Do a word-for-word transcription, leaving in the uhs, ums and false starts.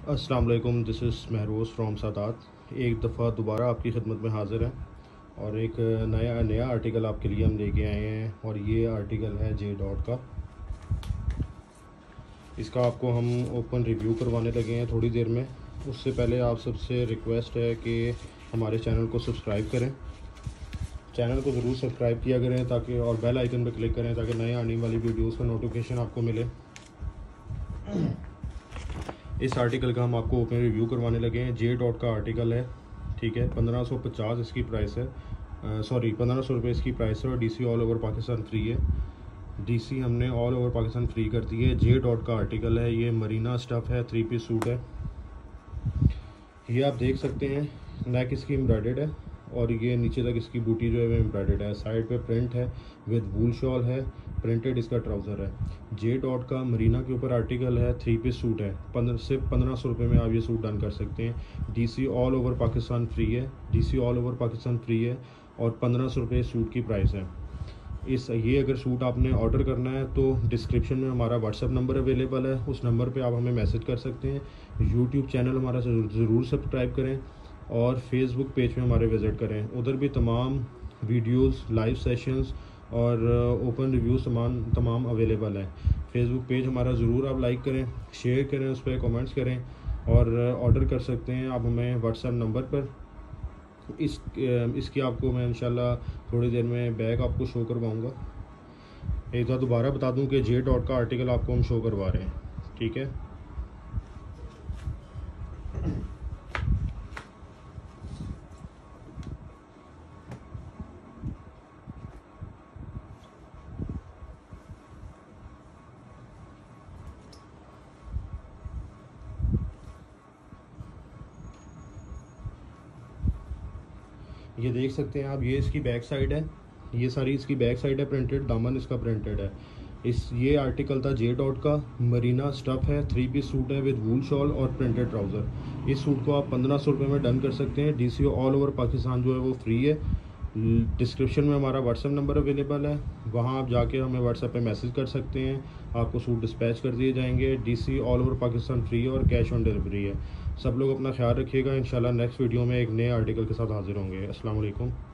अस्सलाम वालेकुम, this is Mehroz from Sadaat. एक दफ़ा दोबारा आपकी खिदमत में हाज़िर है और एक नया नया आर्टिकल आपके लिए हम लेके आए हैं। और ये आर्टिकल है जे डॉट का। इसका आपको हम ओपन रिव्यू करवाने लगे हैं थोड़ी देर में। उससे पहले आप सबसे रिक्वेस्ट है कि हमारे चैनल को सब्सक्राइब करें। चैनल को ज़रूर सब्सक्राइब किया करें ताकि और बेल आइकन पर क्लिक करें ताकि नए आने वाली वीडियोज़ का नोटिफिकेशन आपको मिले। इस आर्टिकल का हम आपको ओपन रिव्यू करवाने लगे हैं। जे डॉट का आर्टिकल है, ठीक है। पंद्रह सौ पचास इसकी प्राइस है, सॉरी पंद्रह सौ रुपये इसकी प्राइस है और DC all over Pakistan free है। डीसी हमने ऑल ओवर पाकिस्तान फ्री कर दी है। जे डॉट का आर्टिकल है, ये मरीना स्टफ़ है, थ्री पीस सूट है। ये आप देख सकते हैं, नेक इसकी एम्ब्रॉयडर्ड है और ये नीचे तक इसकी बूटी जो है वो एम्ब्रॉयडर्ड है। साइड पे प्रिंट है विद वूल शॉल है, प्रिंटेड इसका ट्राउज़र है। जे डॉट का मरीना के ऊपर आर्टिकल है, थ्री पीस सूट है। पंद्रह सिर्फ पंद्रह सौ रुपये में आप ये सूट डन कर सकते हैं। DC all over Pakistan free है, DC all over Pakistan free है और पंद्रह सौ रुपये सूट की प्राइस है। इस ये अगर सूट आपने ऑर्डर करना है तो डिस्क्रिप्शन में हमारा व्हाट्सअप नंबर अवेलेबल है, उस नंबर पे आप हमें मैसेज कर सकते हैं। यूट्यूब चैनल हमारा ज़रूर सब्सक्राइब करें और फेसबुक पेज पे हमारे विज़िट करें। उधर भी तमाम वीडियोस, लाइव सेशंस और ओपन रिव्यूज़ तमाम तमाम अवेलेबल हैं। फेसबुक पेज हमारा ज़रूर आप लाइक करें, शेयर करें, उस पर कमेंट्स करें और ऑर्डर कर सकते हैं आप हमें व्हाट्सएप नंबर पर। इस इसकी आपको मैं इंशाल्लाह थोड़ी देर में बैग आपको शो करवाऊँगा। एक बार दोबारा बता दूं कि जे डॉट का आर्टिकल आपको हम शो करवा रहे हैं, ठीक है। ये देख सकते हैं आप, ये इसकी बैक साइड है, ये सारी इसकी बैक साइड है प्रिंटेड, दामन इसका प्रिंटेड है। इस ये आर्टिकल था जे डॉट का, मरीना स्टफ़ है, थ्री पीस सूट है विद वूल शॉल और प्रिंटेड ट्राउज़र। इस सूट को आप पंद्रह सौ रुपये में डन कर सकते हैं। डीसी ऑल ओवर पाकिस्तान जो है वो फ्री है। डिस्क्रिप्शन में हमारा व्हाट्सएप नंबर अवेलेबल है, वहाँ आप जाके हमें व्हाट्सएप पे मैसेज कर सकते हैं। आपको सूट डिस्पैच कर दिए जाएंगे। DC all over Pakistan free है और कैश ऑन डिलीवरी है। सब लोग अपना ख्याल रखिएगा। इंशाल्लाह नेक्स्ट वीडियो में एक नए आर्टिकल के साथ हाजिर होंगे। अस्सलाम वालेकुम।